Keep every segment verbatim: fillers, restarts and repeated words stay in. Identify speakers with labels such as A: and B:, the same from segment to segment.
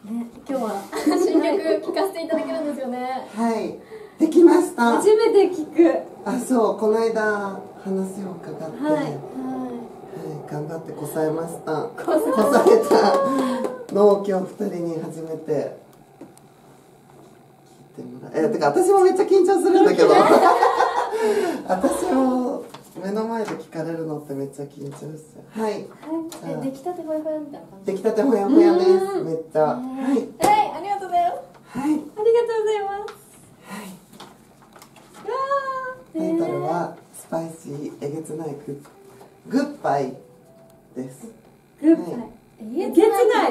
A: ね、今日は新曲聴かせていただけるんですよね。
B: はい、できました。
A: 初めて聞く。
B: あ、そう、この間話を伺って、はい、はい、頑張ってこさえました。こさえたのを今日ふたりに初めて聞いてもらえ、てか私もめっちゃ緊張するんだけど私も目の前で聞かれるのってめっちゃ緊張する。はい。
A: え、出来たてほやほやみたいな感じ。
B: 出来たてほやほやです。めっちゃ。はい。
A: はい、ありがとうございます。はい。ありがとうございます。
B: はい。タイトルはスパイシーえげつないグッグッバイです。
A: グッバイ。えげつない。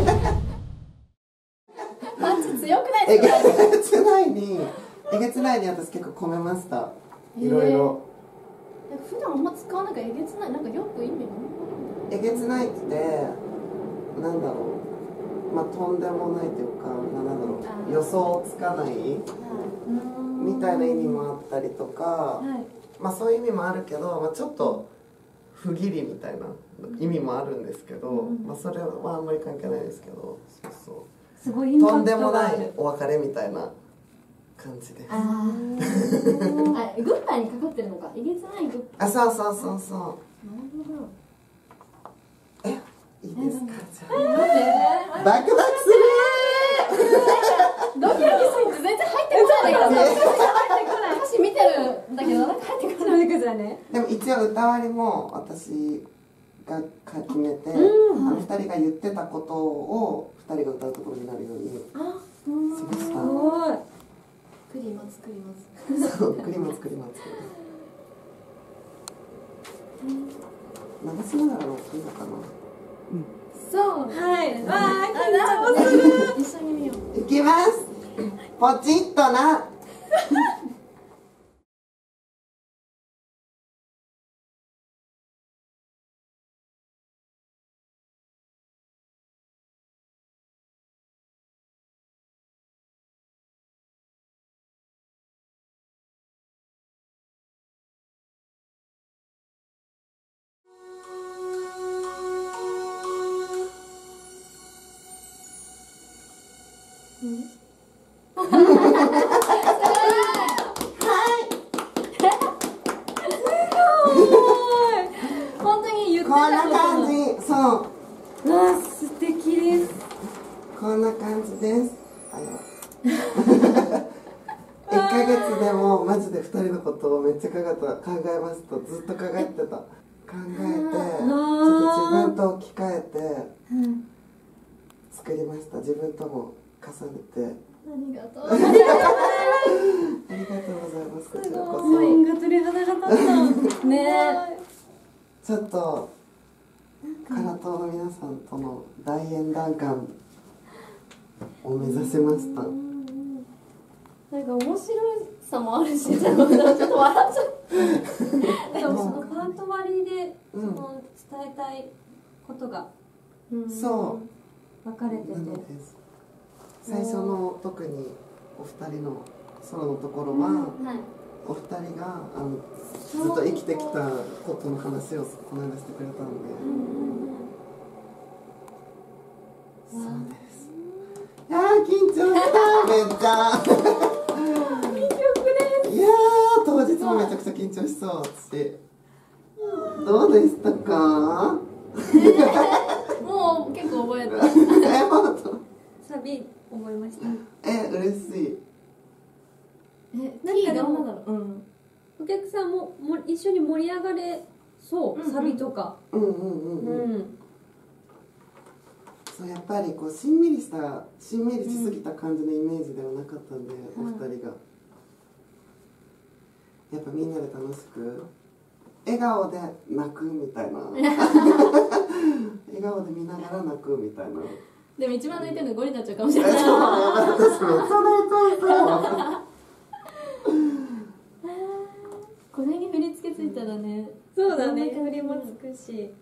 A: パンチ強くないですか？
B: えげつないに、えげつないに私結構込めました。いろいろ。
A: 普段あんま使わないからえげつない、なんかよく意味が
B: えげつないってなんだろう、まあとんでもないというか、なんだろう、予想つかないみたいな意味もあったりとか、はい、まあそういう意味もあるけど、まあ、ちょっと不義理みたいな意味もあるんですけど、うん、まあそれはあんまり関係ないですけど、そうそう、すごいとんでもないお別れみたいな感じです。ああ、
A: グッバイにかかってるのか。えげつないグッバイ。
B: あ、そうそうそうそう。なる
A: ほど。
B: え、いいですか。じゃあ。
A: えー、
B: バクバクする
A: ー。ドキドキすぎて全然入ってこないんだけど。入ってこない。歌詞見てるんだけど、なんか入ってこないからね。
B: でも一応歌割りも私が決めて、うん、あのふたりが言ってたことをふたりが歌うところになるようにしました。すごい。
A: 作ります作ります
B: そう、作ります作ります。流しながらのいいのかな。
A: うん。そう。はい。わあ、緊張する。一緒に見よう。
B: いきます。ポチッとな。うん、
A: 本当に言ってた
B: こんな感じ。そう。
A: わあ、素敵です。
B: こんな感じです。いっかげつでもマジでふたりのことをめっちゃ考えた考えますとずっと考えてた。考えてちょっと自分と置き換えて作りました。自分とも重ねて。
A: ありがとうございます。
B: ありがとうございます。こちらこそ。
A: が鳥肌が立った。ね。
B: ちょっと唐島の皆さんとの大演談感を目指しました。
A: なんか面白さもあるし、ちょっと笑っちゃった。でもそのパート割りでその伝えたいことが、
B: うん、そう
A: 分かれてて。
B: 最初の特にお二人のソロのところは、うん、はい、お二人があのずっと生きてきたことの話をこの間してくれたので、うんうんうん、そうです。いやー緊張しためっちゃ
A: いい曲です。
B: いやー当日もめちゃくちゃ緊張しそう私。どうでしたか？
A: もう結構覚えた。
B: え、本当？
A: サビ覚えました。
B: え、嬉しい。
A: え、何かでもなんだろう。うん。お客さんもも一緒に盛り上がれそう、サビとか。
B: うんうんうんうん。そうやっぱりこうしんみりしたしんみりしすぎた感じのイメージではなかったんで、お二人がやっぱみんなで楽しく笑顔で泣くみたいな笑顔で見ながら泣くみたいな。
A: でも一番泣いてるのゴリになっちゃうかもしれない。これに振り付けついたらね。そうだね。振りもつくし。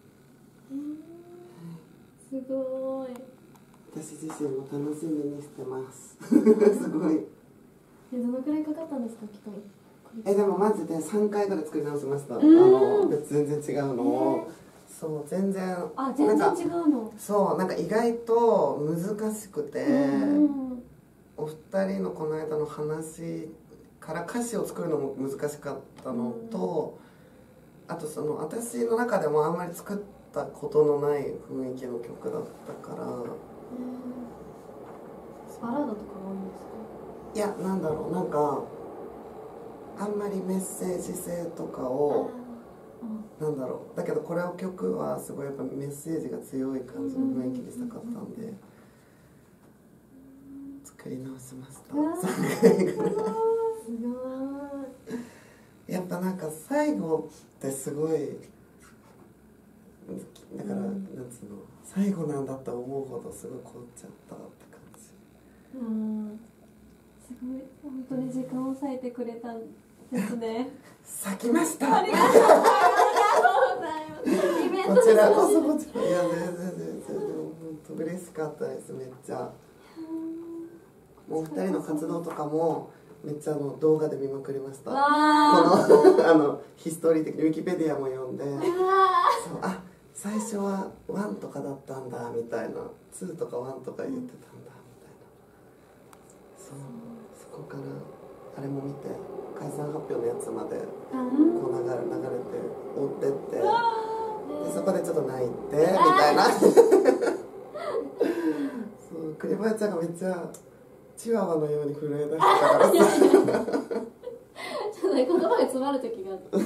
A: すごい。
B: 私自身も楽しみにしてます。すごい。
A: え、どのくらいかかったんですか、期間。
B: え、でもマジでさんかいぐらい作り直しました。あの全然違うのをそう全然
A: あ全然違うの。
B: そうなんか意外と難しくて、お二人のこの間の話から歌詞を作るのも難しかったのと、あとその私の中でもあんまり作ったことのない雰囲気の曲だったから。
A: バラードとかが多いんですか？
B: いやなんだろう、なんかあんまりメッセージ性とかをなんだろう、だけどこれを曲はすごいやっぱメッセージが強い感じの雰囲気にしたかったんで作り直しました。さんかいぐらい。すごい。やっぱなんか最後ってすごいだから、うん、なんつうの最後なんだって思うほどすごい凍っちゃったって感じ。うん
A: すごい本当に時間を割いてくれたんですね。
B: 咲きました。
A: ありがとうございます。イベント
B: こちらこそこちらいや全然全然本当嬉しかったですめっちゃ。もうお二人の活動とかもめっちゃあの動画で見まくりました。このあのヒストリー的にウィキペディアも読んで、そうあ最初はワンとかだったんだみたいな、ツーとかワンとか言ってたんだみたいな。そうそこからあれも見て解散発表のやつまでこう流れ流れて追ってってでそこでちょっと泣いてみたいな。そう栗林ちゃんがめっちゃチワワのように震え出してたからさ。ちょっと言葉が詰まる時があった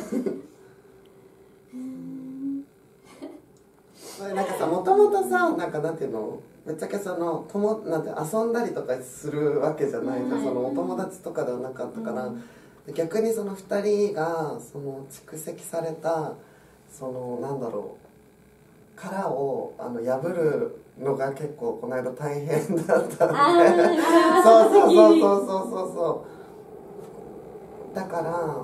B: それなんかさもともとさなんかなんていうのぶっちゃけそのともなんて遊んだりとかするわけじゃないじゃん、そのお友達とかではなかったから、うん、逆にそのふたりがその蓄積されたそのなんだろう殻をあの破るのが結構この間大変だったんでそうそうそうそうそうそうそうだから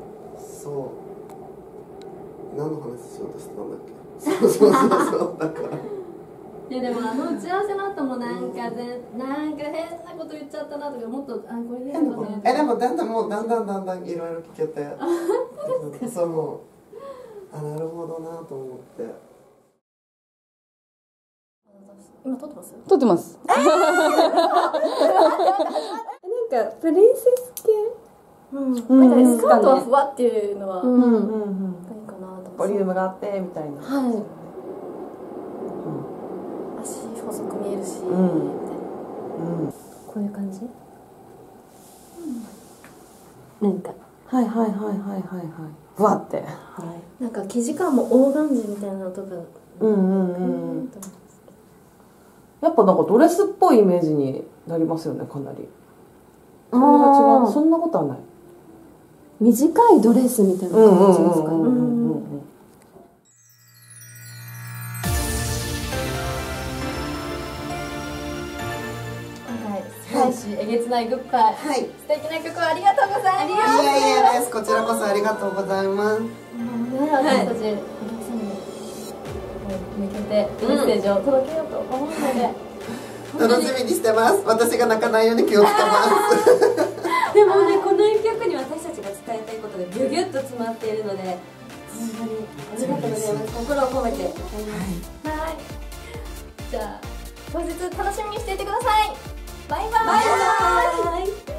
B: そう何の話しようとしてたんだっけ。そうそうそうそうだから
A: いやでもあの打ち合わせの後もなんかぜなんか変なこと言っちゃったなとかもっとあこれ変なこと言っちゃった。
B: えでもだんだんもうだんだんだんだんいろいろ聞けてそうもうあなるほどなと思って。
A: 今撮ってます？
C: 撮ってます。なんかプリンセス系、
A: うん、なんかスカートはふわっていうのは、うんうんうん、何かなと思って。
C: ボリュームがあってみたいな。
A: はい。うん、足細く見えるし、うん、うん、こういう感じ。うん、なんか。
C: はいはいはいはいはいはい。ふわって。はい。
A: なんか生地感もオーガンジーみたいなのとか。
C: うんうんうん。うんやっぱなんかドレスっぽいイメージになりますよね、かなり。それが違う。そんなことはない。
A: 短いドレスみたいな感じですかね。今回、最終えげつないグッバイ。はい。素敵な曲をありがとうございます。
B: いやいやです。こちらこそありがとうございます。
A: ね、私たち。向けてメッセージを届けようと思うので、
B: うん、楽しみにしてます。私が泣かないように気をつけます
A: でもねこの一曲に私たちが伝えたいことがギュギュッと詰まっているので本当にありがとうございます。心を込めて歌います。はい、じゃあ当日楽しみにしていてください。バイバイ。バイバイ。